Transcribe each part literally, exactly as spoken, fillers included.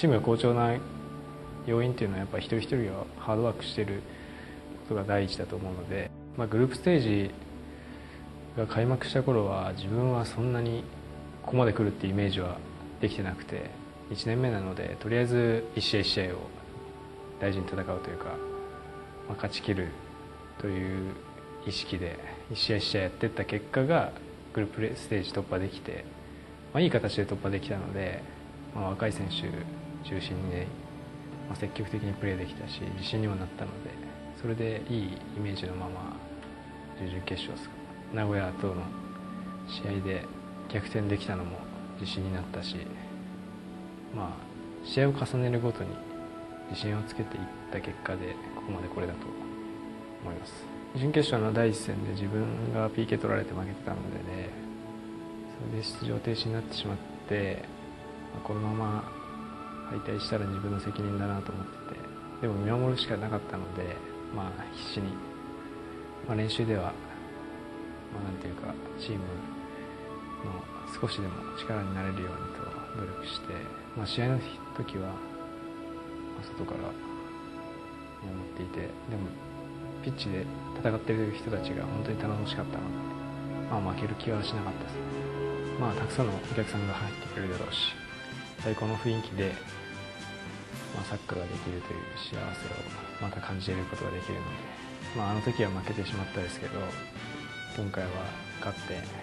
チームが好調な要因っていうのはやっぱり一人一人がハードワークしていることが第一だと思うので、まあ、グループステージが開幕した頃は自分はそんなにここまで来るっていうイメージはできてなくて、いちねんめなのでとりあえず一試合一試合を大事に戦うというか、まあ、勝ち切るという意識で一試合一試合やっていった結果がグループステージ突破できて、まあ、いい形で突破できたので、まあ、若い選手中心に、ねまあ、積極的にプレーできたし自信にもなったので、それでいいイメージのまま準々決勝ですか、名古屋との試合で逆転できたのも自信になったし、まあ試合を重ねるごとに自信をつけていった結果でここまでこれだと思います。準決勝の第一戦で自分が ピーケー 取られて負けてたのでね、それで出場停止になってしまって、まあ、このまま敗退したら自分の責任だなと思ってて、でも見守るしかなかったので、まあ必死に、まあ、練習では、まあ、なんていうかチームの少しでも力になれるようにと努力して、まあ、試合の時は外から見守っていて、でもピッチで戦っている人たちが本当に頼もしかったので、まあ、負ける気はしなかったですね。まあたくさんのお客さんが入ってくれるだろうし、最高の雰囲気で、まあ、サッカーができるという幸せをまた感じることができるので、まあ、あの時は負けてしまったですけど、今回は勝って、まあ、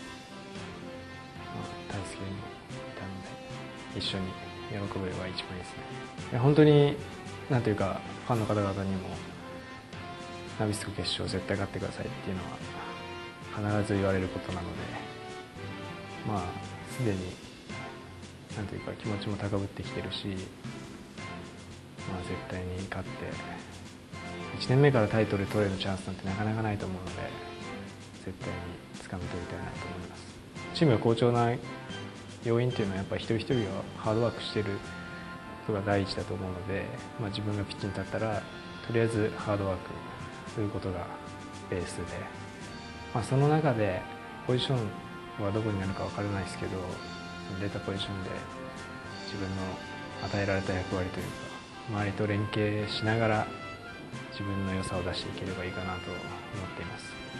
大輔にもいたので一緒に喜べれば一番いいですね。本当になんていうかファンの方々にもナビスコ決勝絶対勝ってくださいっていうのは必ず言われることなので、まあすでになんていうか気持ちも高ぶってきてるし、まあ絶対に勝っていちねんめからタイトル取れるチャンスなんてなかなかないと思うので、絶対に掴み取りたいなと思います。チームが好調な要因っていうのはやっぱり一人一人がハードワークしていることが第一だと思うので、まあ、自分がピッチに立ったらとりあえずハードワークすることがベースで、まあ、その中でポジションはどこになるか分からないですけど、出たポジションで自分の与えられた役割というか周りと連携しながら自分の良さを出していければいいかなと思っています。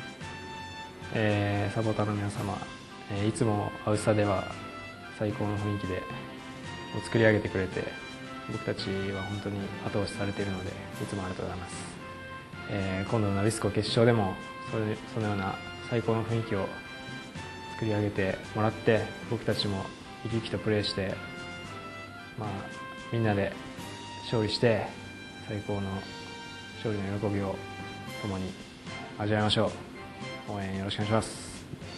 えー、サポーターの皆様、えー、いつもアウスタでは最高の雰囲気で作り上げてくれて、僕たちは本当に後押しされているのでいつもありがとうございます。えー、今度のナビスコ決勝でもそれそのような最高の雰囲気を作り上げてもらって、僕たちも生き生きとプレーして、まあ、みんなで勝利して最高の勝利の喜びを共に味わいましょう。応援よろしくお願いします。